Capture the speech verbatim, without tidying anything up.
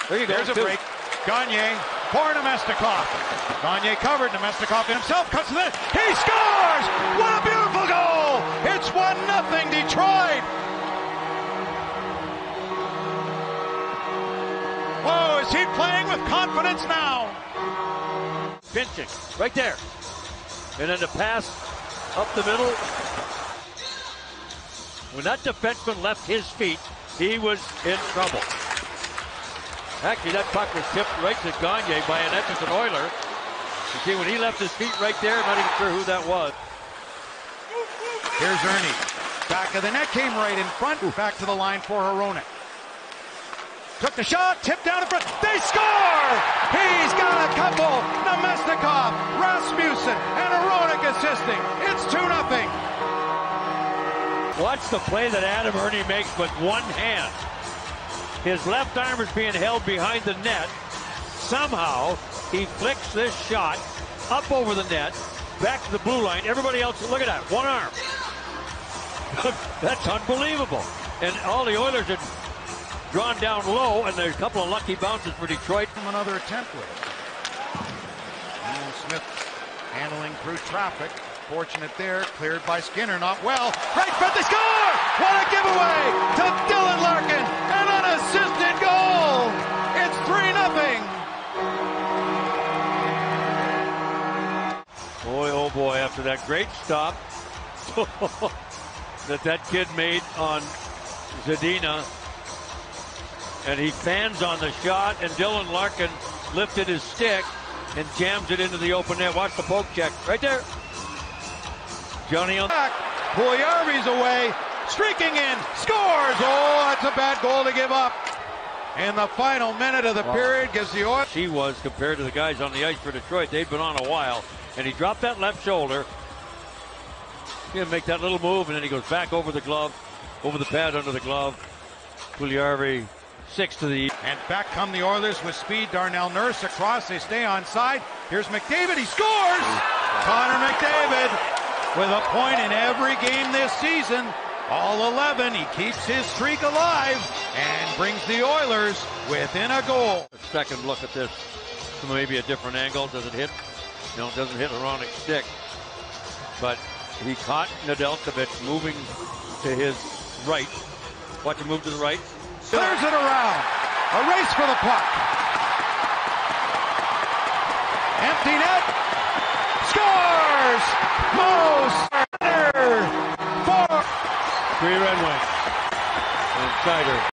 There you go. There's a two. break. Gagne for Namestnikov. Gagne covered. Namestnikov himself cuts to the net. He scores! What a beautiful goal! It's one nothing Detroit. Whoa, is he playing with confidence now? Pinching right there. And then the pass up the middle. When that defenseman left his feet, he was in trouble. Actually, that puck was tipped right to Gagne by an Edmonton Oiler. You see, when he left his feet right there, I'm not even sure who that was. Here's Ernie. Back of the net, came right in front. Back to the line for Hronek. Took the shot, tipped down in front. They score! He's got a couple. Namestnikov, Rasmussen, and Hronek assisting. It's two nothing. Watch the play that Adam Erne makes with one hand. His left arm is being held behind the net. Somehow, he flicks this shot up over the net, back to the blue line. Everybody else, look at that, one arm. That's unbelievable. And all the Oilers had drawn down low, and there's a couple of lucky bounces for Detroit. From another attempt with it. Smith handling through traffic. Fortunate there, cleared by Skinner, not well. Right front, they score! What a giveaway to Dylan Larkin! An unassisted goal! It's three nothing. Boy, oh boy, after that great stop that that kid made on Zadina, and he fans on the shot, and Dylan Larkin lifted his stick and jams it into the open net. Watch the poke check right there. Johnny on back. Puljujarvi's away, streaking in, scores. Oh, that's a bad goal to give up. In the final minute of the wow. period, gives the Oilers. He was compared to the guys on the ice for Detroit. They'd been on a while, and he dropped that left shoulder. He's gonna make that little move, and then he goes back over the glove, over the pad under the glove. Puljujarvi six to the. And back come the Oilers with speed. Darnell Nurse across. They stay on side. Here's McDavid. He scores. Wow. Connor McDavid. With a point in every game this season, all eleven, he keeps his streak alive and brings the Oilers within a goal. A second look at this from maybe a different angle. Does it hit? No, it doesn't hit Hronik's stick. But he caught Nedeljkovic moving to his right. Watch him move to the right. Clears it around. A race for the puck. Empty net. Scores! Mo Snyder! Four! Three Red Wings. And Snyder.